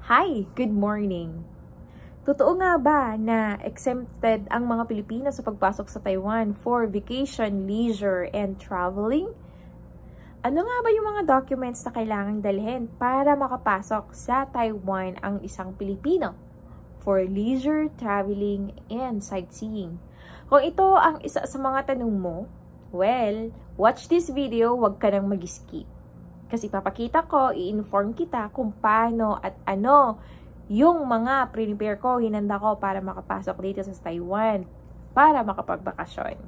Hi! Good morning! Totoo nga ba na exempted ang mga Pilipino sa pagpasok sa Taiwan for vacation, leisure, and traveling? Ano nga ba yung mga documents na kailangang dalhin para makapasok sa Taiwan ang isang Pilipino for leisure, traveling, and sightseeing? Kung ito ang isa sa mga tanong mo, well, watch this video, huwag ka nang mag-skip. Kasi papakita ko, i-inform kita kung paano at ano yung mga prepare ko, hinanda ko para makapasok dito sa Taiwan, para makapagbakasyon.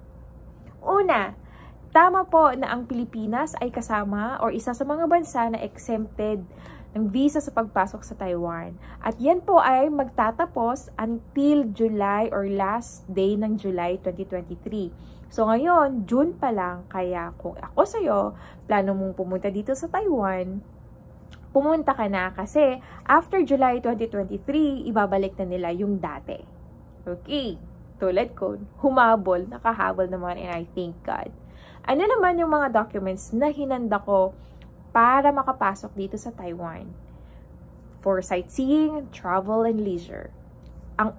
Una, tama po na ang Pilipinas ay kasama or isa sa mga bansa na exempted ng visa sa pagpasok sa Taiwan. At yan po ay magtatapos until July or last day ng July 2023. So ngayon, June pa lang, kaya kung ako sa'yo, plano mong pumunta dito sa Taiwan, pumunta ka na kasi after July 2023, ibabalik na nila yung dati. Okay, tulad ko, humabol, nakahabol naman, and I thank God. Ano naman yung mga documents na hinanda ko para makapasok dito sa Taiwan for sightseeing, travel, and leisure? Ang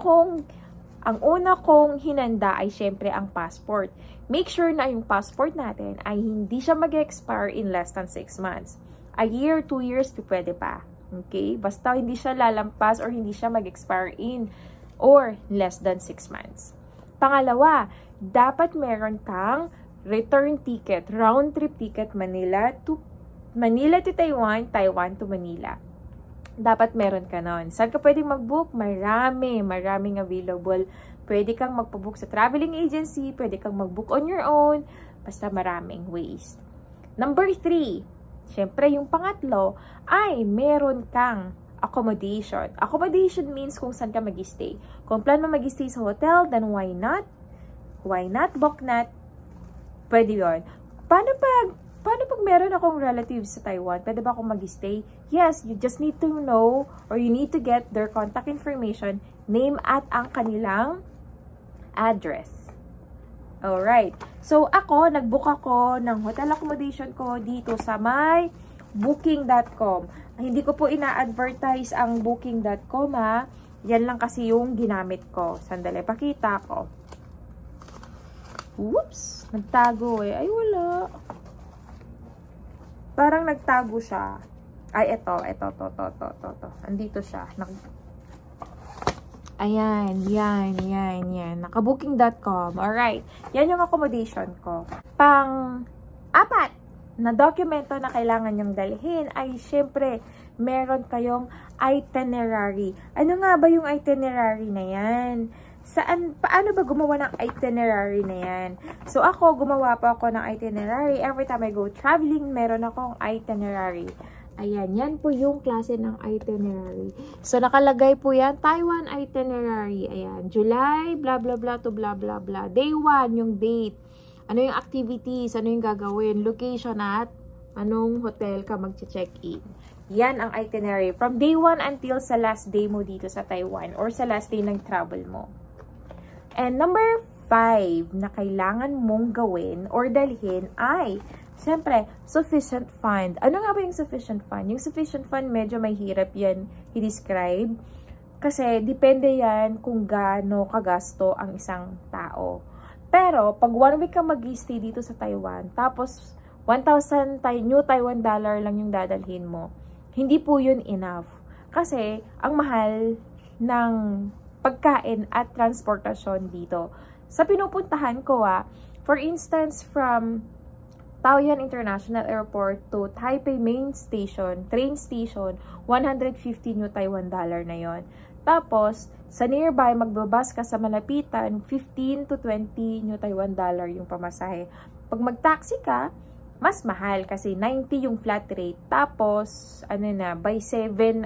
una kong hinanda ay syempre ang passport. Make sure na yung passport natin ay hindi siya mag-expire in less than 6 months. A year, 2 years, pwede pa. Okay? Basta hindi siya lalampas or hindi siya mag-expire in or less than 6 months. Pangalawa, dapat meron kang return ticket, round trip ticket Manila to Taiwan, Taiwan to Manila. Dapat meron ka nun. Saan ka pwedeng mag-book? Maraming available. Pwede kang magpa-book sa traveling agency, pwede kang mag-book on your own, basta maraming ways. Number 3, syempre yung pangatlo, ay meron kang accommodation. Accommodation means kung saan ka mag-stay. Kung plan mo mag-stay sa hotel, then why not? Why not? Boknat? Pwede yun. Paano pag meron akong relatives sa Taiwan? Pwede ba akong mag-stay? Yes, you just need to know or you need to get their contact information, name at ang kanilang address. Alright. So, nag-book ako ng hotel accommodation ko dito sa my booking.com. Hindi ko po ina-advertise ang booking.com ha. Yan lang kasi yung ginamit ko. Sandali, pakita ko. Whoops! Nagtago eh. Ay, wala. Parang nagtago siya. Ay, ito. Andito siya. Ayan, yan. Nakabooking.com. Alright. Yan yung accommodation ko. Pang-apat na dokumento na kailangan nyong dalhin ay syempre, meron kayong itinerary. Ano nga ba yung itinerary na yan? Paano ba gumawa ng itinerary na yan? So, gumawa pa ako ng itinerary. Every time I go traveling, meron akong itinerary. Ayan, yan po yung klase ng itinerary. So, nakalagay po yan, Taiwan itinerary. Ayan, July, blah, blah, blah, to blah, blah, blah. Day 1, yung date. Ano yung activities, ano yung gagawin, location at anong hotel ka mag-check-in. Yan ang itinerary. From day 1 until sa last day mo dito sa Taiwan or sa last day ng travel mo. And number 5 na kailangan mong gawin or dalhin ay, siyempre, sufficient fund. Ano nga ba yung sufficient fund? Yung sufficient fund, medyo may hirap yan i-describe. Kasi, depende yan kung gaano kagasto ang isang tao. Pero, pag 1 week ka mag-stay dito sa Taiwan, tapos 1,000 new Taiwan dollar lang yung dadalhin mo, hindi po yun enough. Kasi, ang mahal ng pagkain at transportasyon dito. Sa pinupuntahan ko for instance, from Taoyuan International Airport to Taipei Main Station, train station, 150 new Taiwan dollar na yon. Tapos, sa nearby, magbabas ka sa malapitan, 15 to 20 new Taiwan dollar yung pamasahe. Pag mag-taxi ka, mas mahal kasi 90 yung flat rate. Tapos, by 7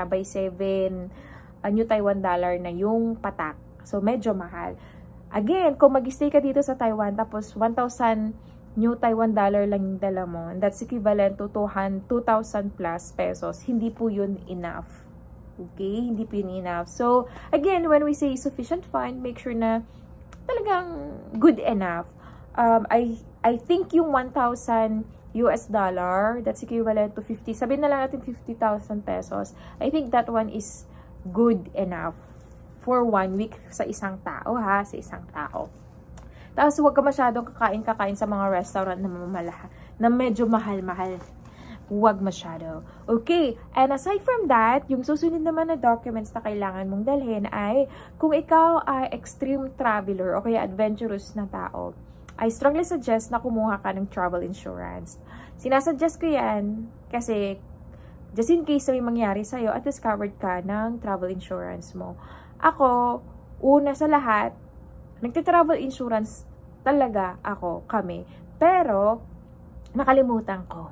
new Taiwan dollar na yung patak. So, medyo mahal. Again, kung mag-stay ka dito sa Taiwan, tapos 1,000 new Taiwan dollar lang yung dala mo, that's equivalent to 2,000 plus pesos. Hindi po yun enough. Okay? Hindi po yun enough. So, again, when we say sufficient fund, make sure na talagang good enough. I think yung 1,000 US dollar. That's equivalent to 50. Sabihin na lang natin 50,000 pesos. I think that one is good enough for 1 week sa isang tao, ha? Sa isang tao. Tapos, huwag ka masyadong kakain sa mga restaurant na medyo mahal-mahal. Huwag masyado. Okay, and aside from that, yung susunod naman na documents na kailangan mong dalhin ay kung ikaw ay extreme traveler o kaya adventurous na tao, I strongly suggest na kumuha ka ng travel insurance. Sinasuggest ko yan kasi just in case may mangyari sa'yo at least covered ka ng travel insurance mo. Ako, una sa lahat, nagti-travel insurance talaga kami. Pero, nakalimutan ko.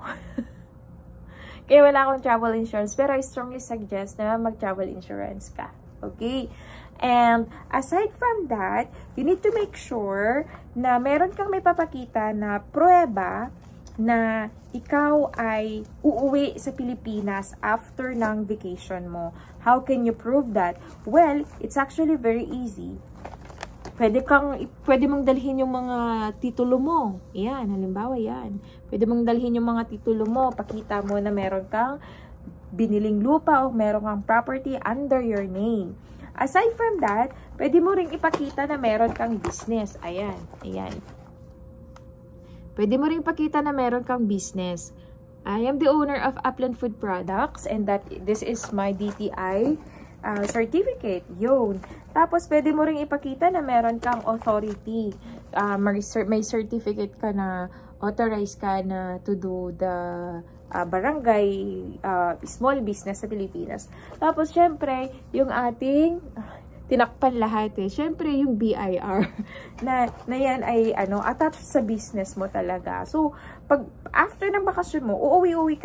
Kaya wala akong travel insurance. Pero I strongly suggest na mag-travel insurance ka. Okay? And aside from that, you need to make sure na meron kang may papakita na pruweba na ikaw ay uuwi sa Pilipinas after ng vacation mo. How can you prove that? Well, it's actually very easy. Pwede mong dalhin yung mga titulo mo. Yan, halimbawa yan. Pwede mong dalhin yung mga titulo mo. Pakita mo na meron kang biniling lupa o meron kang property under your name. Aside from that, pwede mo ring ipakita na meron kang business. Ayan, ayan. Pwede mo ring ipakita na meron kang business. I am the owner of Upland Food Products and this is my DTI certificate. Yun. Tapos, pwede mo ring ipakita na meron kang authority. May certificate ka na authorized ka na to do the barangay small business sa Pilipinas. Tapos, syempre, yung ating tinakpan lahat eh. Syempre, yung BIR na yan ay attached sa business mo talaga. So, pag after ng bakasyon mo, uuwi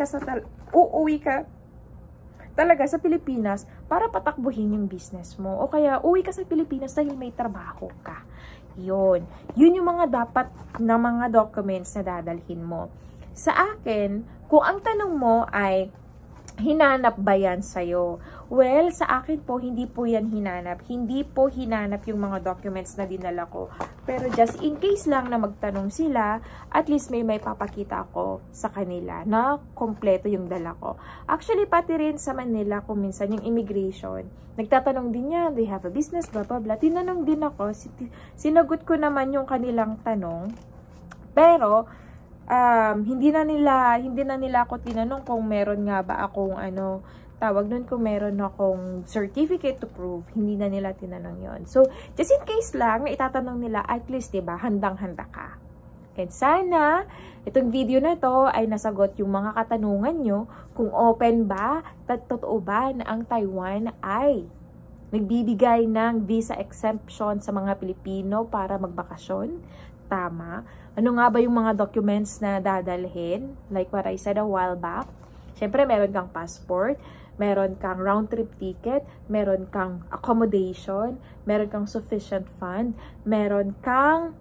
ka talaga sa Pilipinas para patakbuhin yung business mo. O kaya, uwi ka sa Pilipinas dahil may trabaho ka. Yun. Yun yung mga dapat na mga documents na dadalhin mo. Sa akin, kung ang tanong mo ay, hinanap ba yan sa'yo? Well, sa akin po, hindi po yan hinanap. Hindi po hinanap yung mga documents na dinala ko. Pero just in case lang na magtanong sila, at least may papakita ako sa kanila na kompleto yung dala ko. Actually, pati rin sa Manila, kung minsan yung immigration, nagtatanong din yan, they have a business, blah, blah, blah. Tinanong din ako, sinagot ko naman yung kanilang tanong. Pero, hindi na nila ako tinanong kung meron nga ba akong tawag nun, kung meron akong certificate to prove, hindi na nila tinanong yon. So, just in case lang na itatanong nila, at least, diba, handang-handa ka. And sana, itong video na to ay nasagot yung mga katanungan nyo kung open ba, totoo ba na ang Taiwan ay nagbibigay ng visa exemption sa mga Pilipino para magbakasyon. Tama. Ano nga ba yung mga documents na dadalhin? Like what I said a while back. Siyempre, meron kang passport, meron kang round-trip ticket, meron kang accommodation, meron kang sufficient fund, meron kang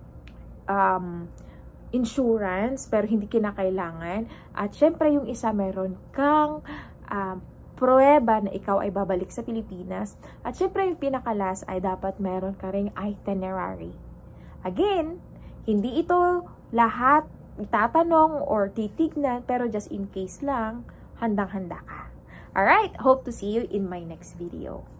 insurance, pero hindi kinakailangan. At syempre, yung isa, meron kang pruweba na ikaw ay babalik sa Pilipinas. At syempre, yung pinakalas ay dapat meron ka ring itinerary. Again, hindi ito lahat itatanong or titignan, pero just in case lang, handang-handa ka. Alright, hope to see you in my next video.